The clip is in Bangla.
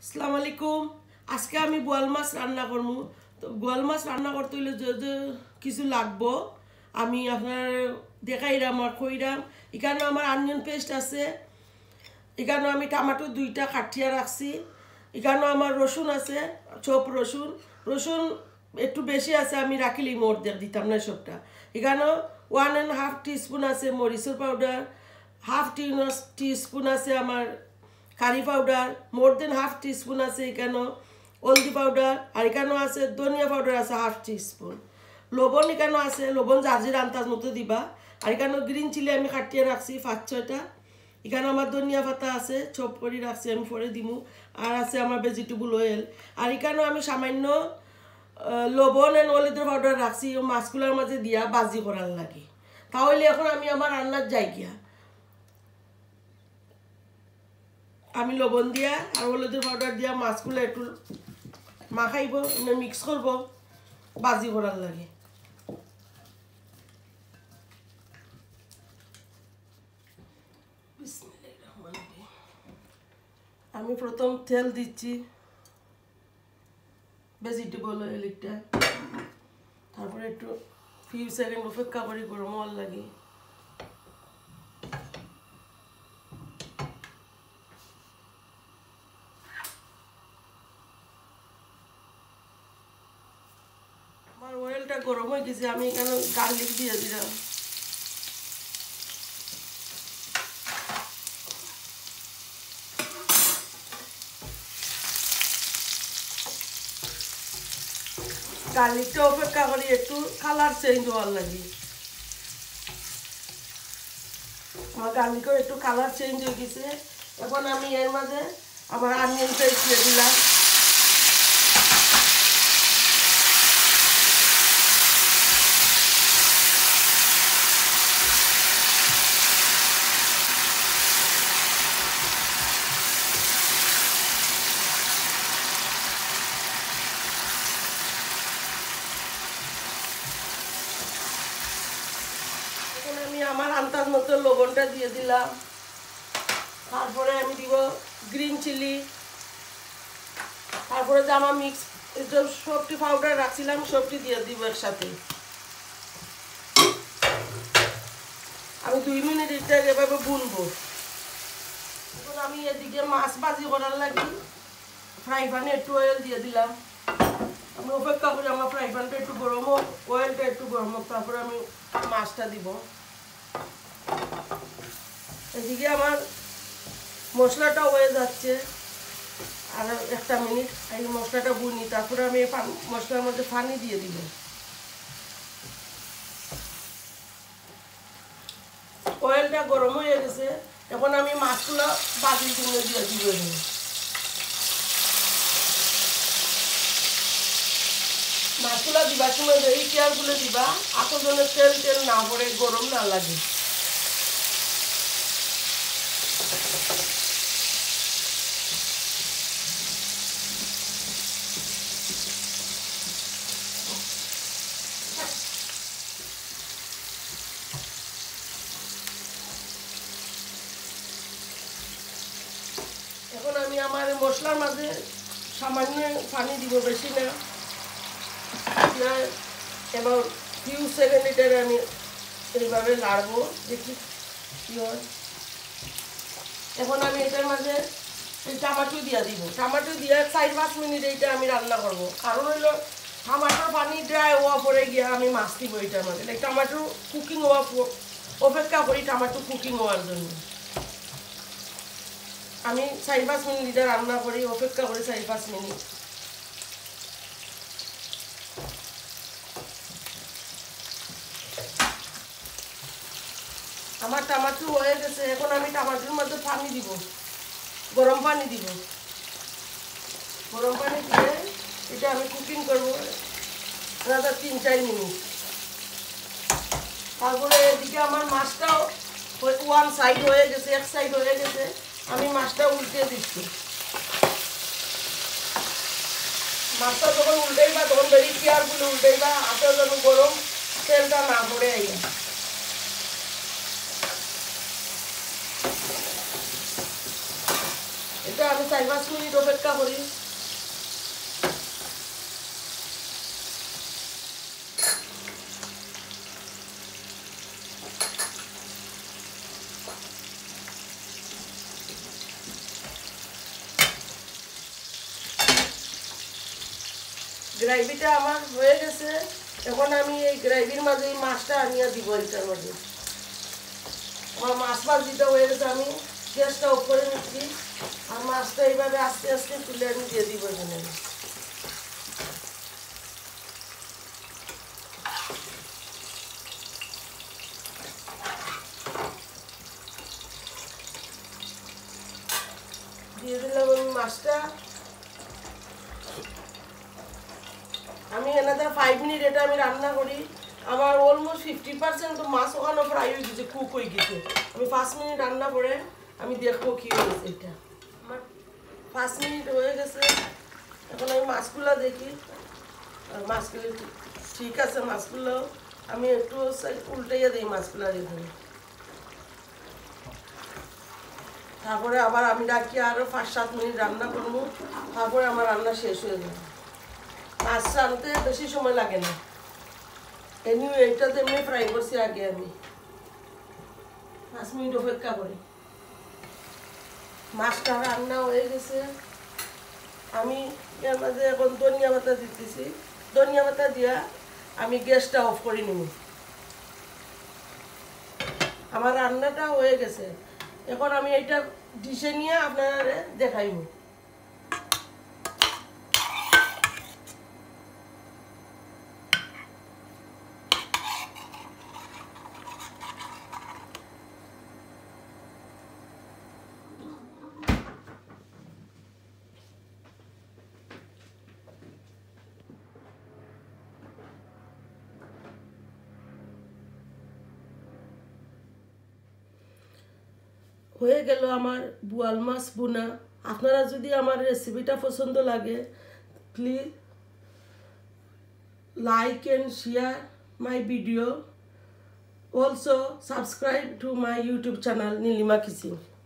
আসসালামু আলাইকুম। আজকে আমি বোয়াল মাছ রান্না করবো। তো বোয়াল মাছ রান্না করতে হলে যে কিছু লাগবো আমি আপনার দেখাইরাম আর কইরাম। এখানে আমার অনিয়ন পেস্ট আছে, এখানে আমি টমেটো 2টা কাটিয়া রাখছি, এখানে আমার রসুন আছে, চপ রসুন রসুন একটু বেশি আছে, আমি রাখিলি মোট দিতাম না সবটা। এখানে 1.5 টিস্পুন আছে মরিচের পাউডার, হাফ টিস্পুন আছে আমার curry powder, more then half teaspoon আছে এখানে হলদি পাউডার, আর এখানেও আছে ধনিয়া পাউডার আছে হাফ টিস্পুন, লবণ এখানেও আছে, লবণ জার্জির আন্দাজ মতো দিবা। আর এখানেও গ্রিন চিলি আমি কাটিয়ে রাখছি 5-6টা। এখানে আমার ধনিয়া পাতা আছে, চপ করে রাখছি, আমি পরে দিমু। আর আছে আমার ভেজিটেবল অয়েল। আর এখানেও আমি সামান্য লবণ এন্ড হলুদের পাউডার রাখছি ও মাছগুলোর মাঝে দিয়া বাজি করার লাগে। তাহলে এখন আমি আমার রান্নার যাই গিয়া আমি লবণ দিয়া আর হলুদের পাউডার দিয়া মাছগুলো একটু মাখাইব, মিক্স করব বাজি করার লাগে। আমি প্রথম তেল দিচ্ছি ভেজিটেবল অয়েলটা, তারপরে একটু ফিউ সেকেন্ড অপেক্ষা করি গরম হওয়ার লাগে। আমার অয়েলটা গরম হয়ে গেছে, আমি এখানে গার্লিক দিয়ে দিলাম। গার্লিকটা অপেক্ষা করি একটু কালার চেঞ্জ হওয়ার লাগে। আমার গার্লিকও একটু কালার চেঞ্জ হয়ে গেছে। এখন আমি এর মাঝে আমার অনিয়ন পেস্ট দিয়ে দিলাম। আমি আমার আন্দাজ মতো লবণটা দিয়ে দিলাম। তারপরে আমি দিব গ্রিন চিলি, তারপরে যে আমার মিক্স সবটি পাউডার রাখছিলাম সবটি দিয়ে দিব একসাথে। আমি 2 মিনিট এটা এভাবে বুনবো। এখন আমি এদিকে মাছ ভাজি করার লাগি ফ্রাই প্যানে একটু অয়েল দিয়ে দিলাম। আমি অপেক্ষা করি আমার ফ্রাই প্যানটা একটু গরম হোক, অয়েলটা একটু গরম হোক, তারপরে আমি মাছটা দিব। এদিকে আমার মশলাটা হয়ে যাচ্ছে, আর 1 মিনিট এই মশলাটা বুনি, তারপরে আমি মশলার মধ্যে পানি দিয়ে দিব। অয়েলটা গরম হয়ে গেছে, এখন আমি মাছগুলো বাজির জন্য দিয়ে দিব। মাছগুলো দিবার সময় এই পেঁয়াজগুলো দিবা, আতো জন্য তেল না পড়ে, গরম না লাগে। এখন আমি আমার মশলার মাঝে সামান্য পানি দিব, বেশি না। এবার ফিউ সেকেন্ড এটারে আমি এইভাবে লাড়বো, দেখি কি হয়। এখন আমি এটার মাঝে টমাটো দিয়ে দিব। টমাটো দিয়ে 4-5 মিনিট এইটা আমি রান্না করব। কারণ হইলো টমাটোর পানি ড্রাই হওয়া পরে গিয়ে আমি মাছ দিব এটার মাঝে। টমাটো কুকিং হওয়া অপেক্ষা করি টমাটো কুকিং হওয়ার জন্য। আমি 4-5 মিনিট এটা রান্না করি, অপেক্ষা করি 4-5 মিনিট। আমার টমাটো হয়ে গেছে, এখন আমি টমাটোর মধ্যে পানি দিব, গরম পানি দিব। গরম পানি দিয়ে এটা আমি কুকিং করবো 3-4 মিনিট। তারপরে এদিকে আমার মাছটাও 1 সাইড হয়ে গেছে, 1 সাইড হয়ে গেছে, আমি মাছটা উল্টে দিচ্ছি। মাছটা যখন উল্টাইবা তখন বেরি কেয়ারফুলি উল্টাইবা, হাতে যখন গরম তেলটা না পড়ে আইয়া। এটা আমি 4-5 মিনিট অপেক্ষা করি। গ্রেভিটা আমার হয়ে গেছে। এখন আমি এই গ্রেভির মাঝে এই মাছটা আনিয়ে দিব। এটার মাঝে আমার মাছ ভাজিটা হয়ে গেছে, আমি গ্যাসটা অফ করে নিচ্ছি। আর মাছটা এইভাবে আস্তে আস্তে তুলে আমি দিয়ে দিব এখানে। দিয়ে দিলাম আমি মাছটা। আমি এনাদা 5 মিনিট এটা আমি রান্না করি। আমার অলমোস্ট 50% তো মাছ ওখানে ফ্রাই হয়ে গেছে, কুক হয়ে গেছে। আমি 5 মিনিট রান্না করে আমি দেখবো কী হয়েছে। এটা আমার 5 মিনিট হয়ে গেছে। এখন আমি মাছগুলো দেখি, আর মাছগুলো ঠিক আছে। মাছগুলো আমি একটু উল্টাইয়া দিই মাছগুলো এখানে। তারপরে আবার আমি ডাকি আরও 5-7 মিনিট রান্না করবো। তারপরে আমার রান্না শেষ হয়ে যাবে। মাছ রাঁধতে বেশি সময় লাগে না। এমনি এইটাতে এমনি ফ্রাই করছি আগে আমি। 5 মিনিট অপেক্ষা করি। মাছটা রান্না হয়ে গেছে। আমি এর মাঝে এখন ধনিয়া পাতা দিতেছি। ধনিয়া পাতা দিয়া আমি গ্যাসটা অফ করে নিব। আমার রান্নাটা হয়ে গেছে। এখন আমি এইটা ডিশে নিয়ে আপনারা দেখাইব। হয়ে গেল আমার বোয়াল মাছ বোনা। আপনারা যদি আমার রেসিপিটা পছন্দ লাগে, please like and share my video. Also subscribe to my YouTube channel Nilima Kitchen.